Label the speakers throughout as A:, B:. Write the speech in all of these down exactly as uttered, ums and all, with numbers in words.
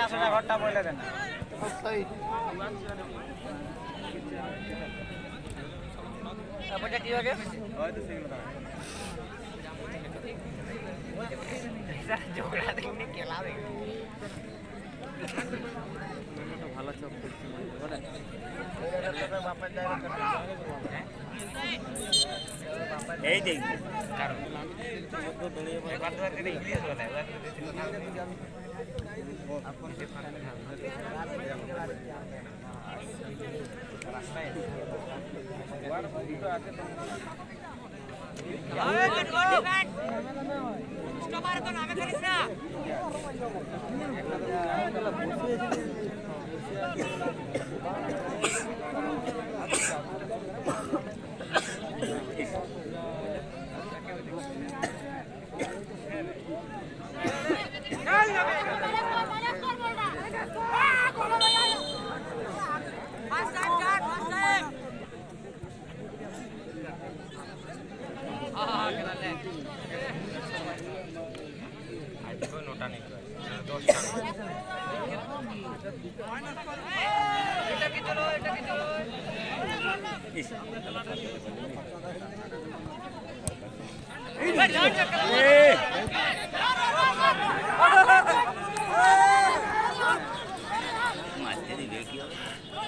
A: আসলে ঘরটা বলে দেন
B: সস্তাই
A: তারপরে কি হবে
B: হয়তো সেগুলো
A: দাও ঝগড়া দেখনি কেলা দেখ
B: ভালো চপ করছে বলে
A: তোর বাপের জায়গা এই দেখ কারণ এই বাদ বাদ করে ইংলিশ বলে আপন যে ফাঁকা রাস্তায় বার ভিডিও আছে তো গুড গুড ডিফেন্স স্টপার কোন আমি করিস না नोटा नहीं दस এটা কি চলো এটা কি চলো মারতে দিবে কি হবে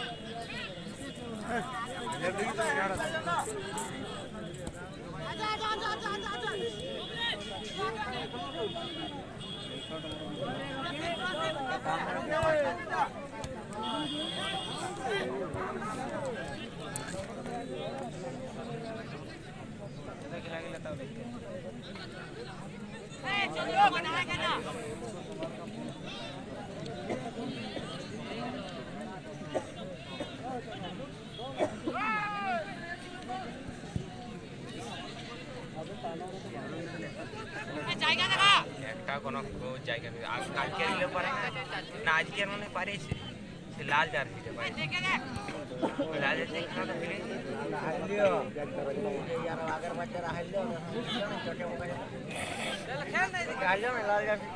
A: জায়গা দেখা একটা কোন জায়গা কালকে নিলে পারে না আজকে মনে পারে সে লাল জার্সিতে পারে দেখে দেখ লাল জার্সি খেলা ফিরে হাইলিও यार अगर बच्चा हाइलियो छोटे मोबाइल खेल नहीं हाइलियो में लाल जार्सी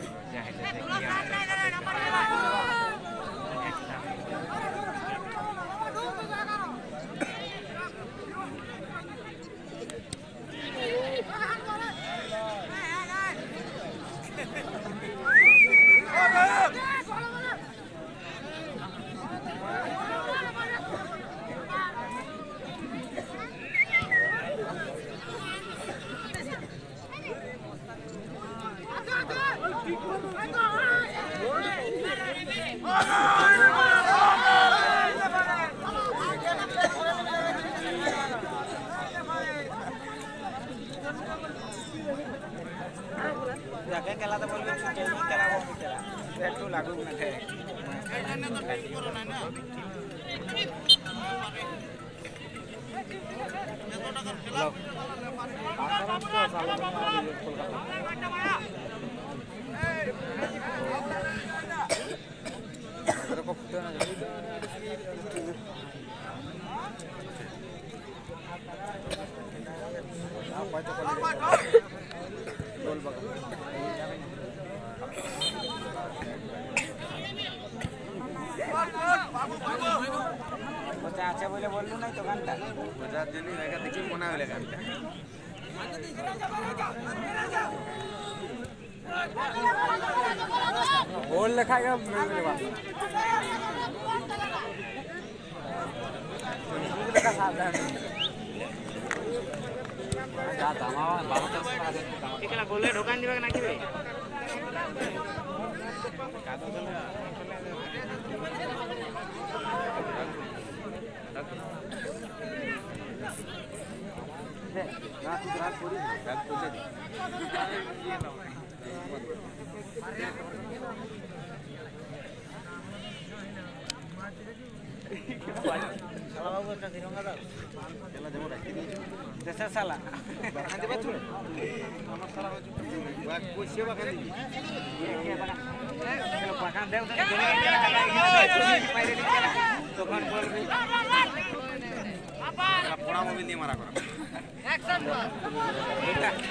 A: जाके खेलाते बोलबे छुटे नहीं खेलाबो खेला একটু লাগুক না খায় এই জন্য তো ঠিক করো না না কত টাকার খেলা আসাম তো সালো কলকাতা तेरे को फुटे ना आप पाए तो गोल बगा बच्चा अच्छा बोले बोललू नहीं तो घंटा बच्चा दिन ही रहेगा देखिए मना वाले घंटा गोल लिखाएगा मेरे पास का सावधान जा दामा बाबा का पास एकला गोले ढोकान दिबा ना किबे कादो चले दे ना तू रात पूरी रात पूरी ये ना salah bagus kan sini enggak tahu. Jalan jauh dah. Dasar salah. Nanti betul. Nomor salah baju. Buat kuisi bahkan ini. Iya bahkan. Kalau bahkan dia udah gini gini. Main di kira. Tuhan bol ni. Apa? Pura mobil ni marah korang. Action.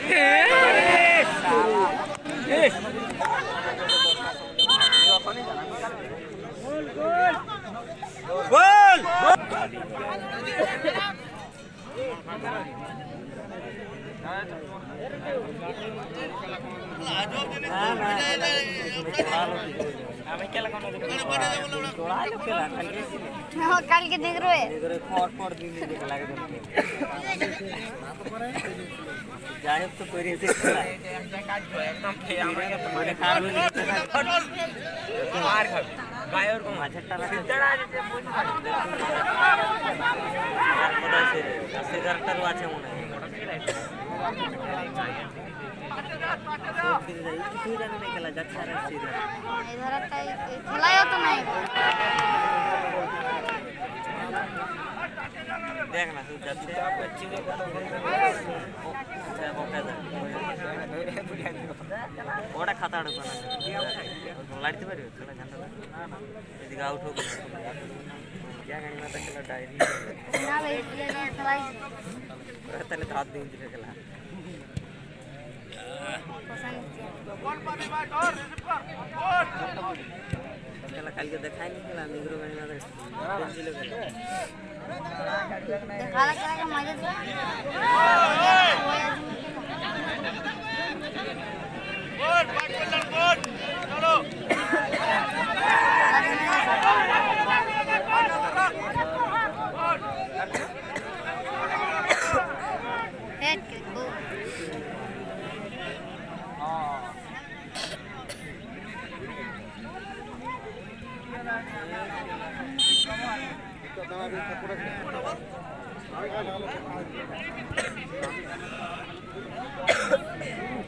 A: Eh. Salah. Eh. Apa ni jalan? बोल
C: कल के देख रहे
B: যাই হোক তো করে এসেছে
A: मार खा गायर को
B: মাছের টালা
A: चढ़ा देते
B: সিগারেটারও আছে মনে হয় খেলা যাচ্ছে আর
C: इधर खेलायो तो नहीं
B: देख ना तू जाते ওটা খাতা আড়কো না লাড়তে পারবে খেলা জানতে এদিকে আউট হোক क्या गाड़ी में खेला डायरी
C: ना भाई ये खेलाई
B: তাহলে তো হাত দিয়ে দিতে খেলা খেলা কালকে দেখায়নি খেলা নিগ্রো গাড়ি না ছিল খেলা
C: देखा लगा के मजा दे
A: बोल पार्टनर बोल चलो
C: हेड के गो
A: हां